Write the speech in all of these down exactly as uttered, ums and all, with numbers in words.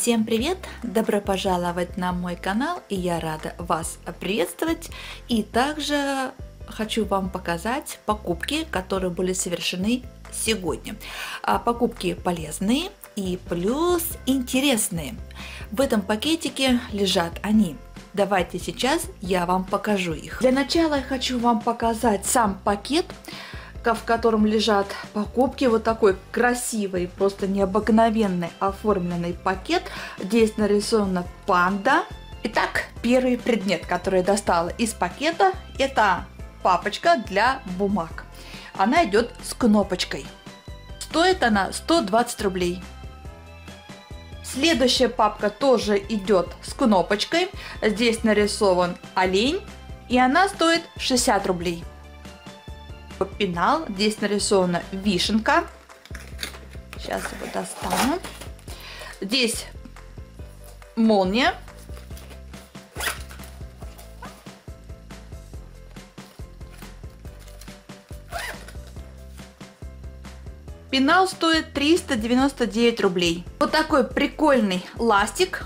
Всем привет! Добро пожаловать на мой канал, и я рада вас приветствовать. И также хочу вам показать покупки, которые были совершены сегодня. Покупки полезные и плюс интересные. В этом пакетике лежат они. Давайте сейчас я вам покажу их. Для начала я хочу вам показать сам пакет, в котором лежат покупки. Вот такой красивый, просто необыкновенный оформленный пакет. Здесь нарисована панда. Итак, первый предмет, который я достала из пакета, это папочка для бумаг. Она идет с кнопочкой. Стоит она сто двадцать рублей. Следующая папка тоже идет с кнопочкой. Здесь нарисован олень, и она стоит шестьдесят рублей. Пенал, здесь нарисована вишенка. Сейчас его достану. Здесь молния. Пенал стоит триста девяносто девять рублей. Вот такой прикольный ластик.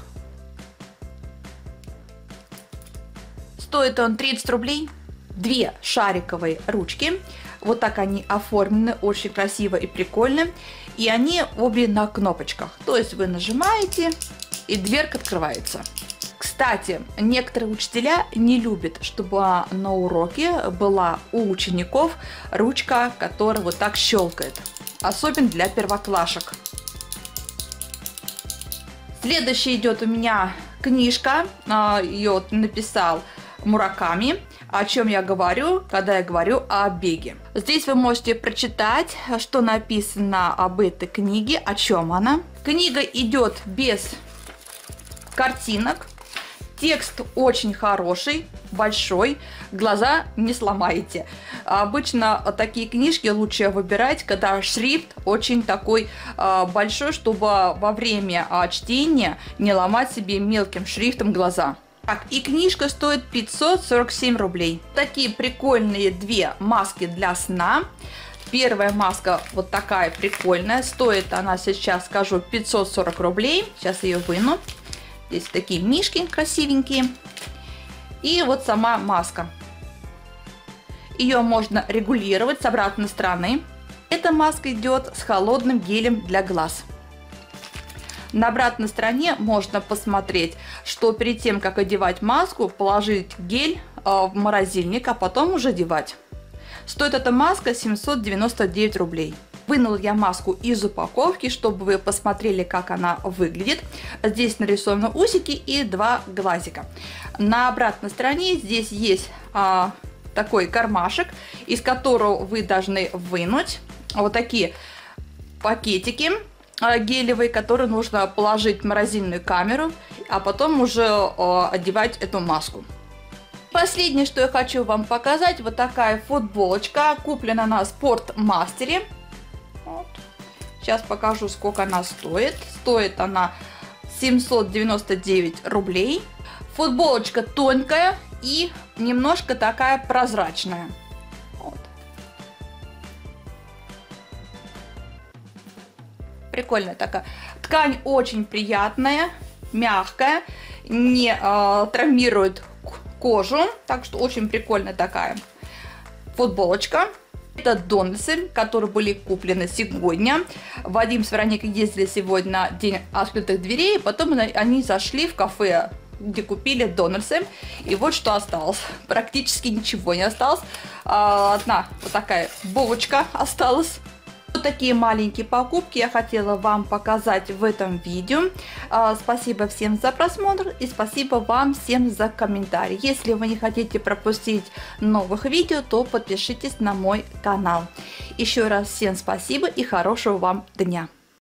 Стоит он тридцать рублей. Две шариковые ручки. Вот так они оформлены, очень красиво и прикольно. И они обе на кнопочках. То есть вы нажимаете, и дверка открывается. Кстати, некоторые учителя не любят, чтобы на уроке была у учеников ручка, которая вот так щелкает. Особенно для первоклашек. Следующий идет у меня книжка. Ее написал Мураками. О чем я говорю, когда я говорю о беге. Здесь вы можете прочитать, что написано об этой книге, о чем она. Книга идет без картинок. Текст очень хороший, большой, глаза не сломаете. Обычно такие книжки лучше выбирать, когда шрифт очень такой э, большой, чтобы во время э, чтения не ломать себе мелким шрифтом глаза. Так, и книжка стоит пятьсот сорок семь рублей. Такие прикольные две маски для сна. Первая маска вот такая прикольная. Стоит она сейчас, скажу, пятьсот сорок рублей. Сейчас ее выну. Здесь такие мишки красивенькие. И вот сама маска. Ее можно регулировать с обратной стороны. Эта маска идет с холодным гелем для глаз. На обратной стороне можно посмотреть, что перед тем, как одевать маску, положить гель в морозильник, а потом уже одевать. Стоит эта маска семьсот девяносто девять рублей. Вынула я маску из упаковки, чтобы вы посмотрели, как она выглядит. Здесь нарисованы усики и два глазика. На обратной стороне здесь есть а, такой кармашек, из которого вы должны вынуть вот такие пакетики гелевые, которые нужно положить в морозильную камеру, а потом уже э, одевать эту маску. Последнее, что я хочу вам показать, вот такая футболочка, куплена на Спортмастере. Вот. Сейчас покажу, сколько она стоит. Стоит она семьсот девяносто девять рублей. Футболочка тонкая и немножко такая прозрачная. Прикольная такая. Ткань очень приятная, мягкая, не э, травмирует кожу. Так что очень прикольная такая футболочка. Это дональдсы, которые были куплены сегодня. Вадим с Вероникой ездили сегодня на день открытых дверей. Потом они зашли в кафе, где купили дональдсы. И вот что осталось. Практически ничего не осталось. Одна вот такая булочка осталась. Вот такие маленькие покупки я хотела вам показать в этом видео. Спасибо всем за просмотр и спасибо вам всем за комментарии. Если вы не хотите пропустить новых видео, то подпишитесь на мой канал. Еще раз всем спасибо и хорошего вам дня.